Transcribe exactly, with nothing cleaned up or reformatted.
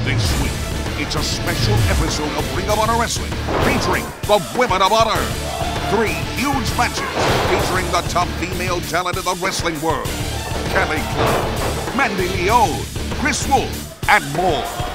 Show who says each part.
Speaker 1: This week, it's a special episode of Ring of Honor Wrestling featuring the Women of Honor. Three huge matches featuring the top female talent in the wrestling world. Kelly Clark, Mandy Leone, Chris Wolf, and more.